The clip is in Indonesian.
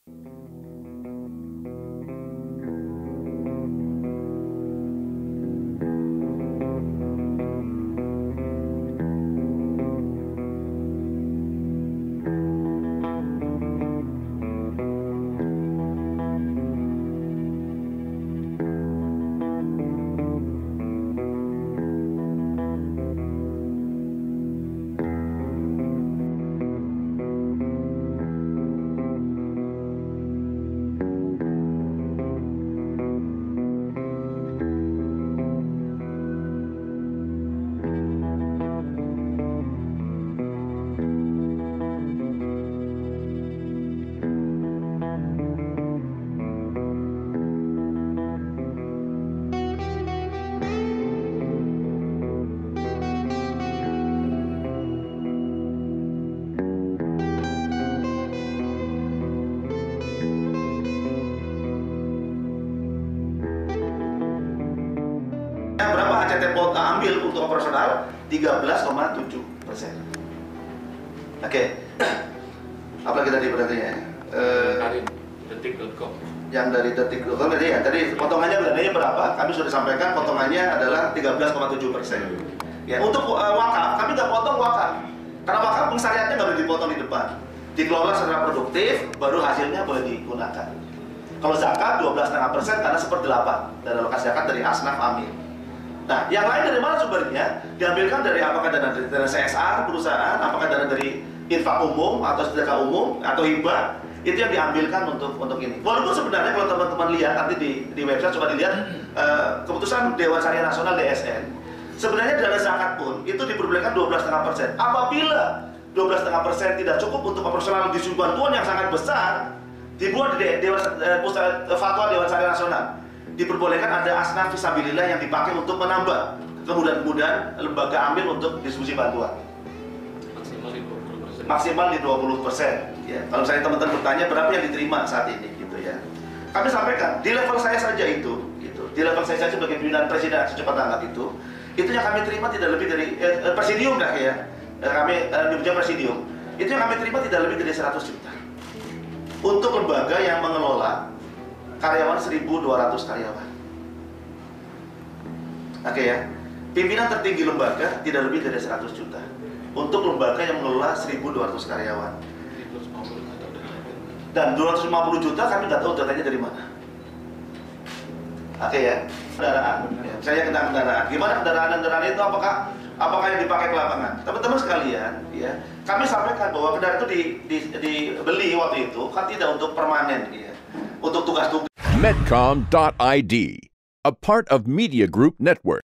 Berapa HCT ambil untuk operasional? 13,7%. Oke. Apalagi tadi berarti ya? Dari detik.com. Yang dari detik.com tadi ya, tadi potongannya belanjanya berapa? Kami sudah sampaikan potongannya adalah 13,7%. Ya, untuk wakaf, kami nggak potong wakaf. Karena wakaf pensyariatnya nggak boleh dipotong di depan. Dikelola secara produktif, baru hasilnya boleh digunakan. Kalau zakat 12,5% karena 1/8 dari alokasi zakat dari asnaf amil. Nah, yang lain dari mana sumbernya? Diambilkan dari apakah dana dari CSR perusahaan, apakah dana dari infak umum atau sedekah umum atau hibah, itu yang diambilkan untuk ini. Walaupun sebenarnya kalau teman-teman lihat nanti di website coba dilihat keputusan Dewan Syariah Nasional DSN, sebenarnya dana zakat pun itu diperbolehkan 12,5%. Apabila 12,5% tidak cukup untuk operasional distribusi bantuan yang sangat besar, dibuat di fatwa Dewan Syariah Nasional. Diperbolehkan ada asnaf fisabilillah yang dipakai untuk menambah kemudahan-kemudahan lembaga amil untuk distribusi bantuan. Maksimal di 20%. Ya, kalau misalnya teman-teman bertanya berapa yang diterima saat ini, gitu ya. Kami sampaikan di level saya saja itu, gitu. Di level saya saja sebagai pimpinan presiden secepat tanggap itu yang kami terima tidak lebih dari presidium dah ya. Kami di presidium itu yang kami terima tidak lebih dari 100 juta untuk lembaga yang mengelola karyawan 1.200 karyawan. Oke ya, pimpinan tertinggi lembaga tidak lebih dari 100 juta untuk lembaga yang mengelola 1.200 karyawan. Dan 250 juta kami nggak tahu datanya dari mana. Oke ya, kendaraan. Ya, saya tentang kendaraan. Gimana kendaraan itu? Apakah yang dipakai ke lapangan? Teman-teman sekalian, ya, kami sampaikan bahwa kendaraan itu dibeli waktu itu kan tidak untuk permanen, ya, untuk tugas-tugas. Medcom.id, a part of Media Group Network.